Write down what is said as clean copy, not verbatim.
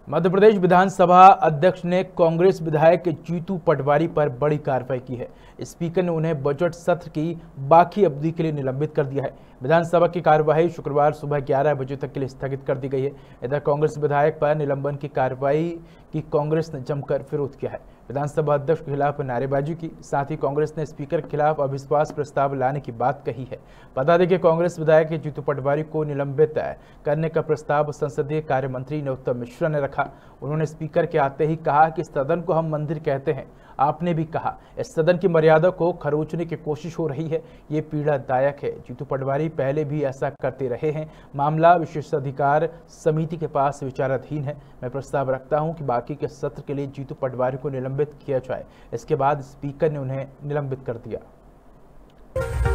मध्य प्रदेश विधानसभा अध्यक्ष ने कांग्रेस विधायक जीतू पटवारी पर बड़ी कार्रवाई की है। स्पीकर ने उन्हें बजट सत्र की बाकी अवधि के लिए निलंबित कर दिया है। विधानसभा की कार्यवाही शुक्रवार सुबह 11 बजे तक के लिए स्थगित कर दी गई है। इधर कांग्रेस विधायक पर निलंबन की कार्रवाई की कांग्रेस ने जमकर विरोध किया है। विधानसभा अध्यक्ष के खिलाफ नारेबाजी की, साथ ही कांग्रेस ने स्पीकर के खिलाफ अविश्वास प्रस्ताव लाने की बात कही है। बता दें कि कांग्रेस विधायक जीतू पटवारी को निलंबित करने का प्रस्ताव संसदीय कार्य मंत्री नरोत्तम मिश्रा ने रखा। उन्होंने स्पीकर के आते ही कहा कि सदन को हम मंदिर कहते हैं। आपने भी कहा इस सदन की मर्यादा को खरोचने की कोशिश हो रही है, ये पीड़ादायक है। जीतू पटवारी पहले भी ऐसा करते रहे हैं। मामला विशेषाधिकार समिति के पास विचाराधीन है। मैं प्रस्ताव रखता हूं कि बाकी के सत्र के लिए जीतू पटवारी को निलंबित किया जाए। इसके बाद स्पीकर ने उन्हें निलंबित कर दिया।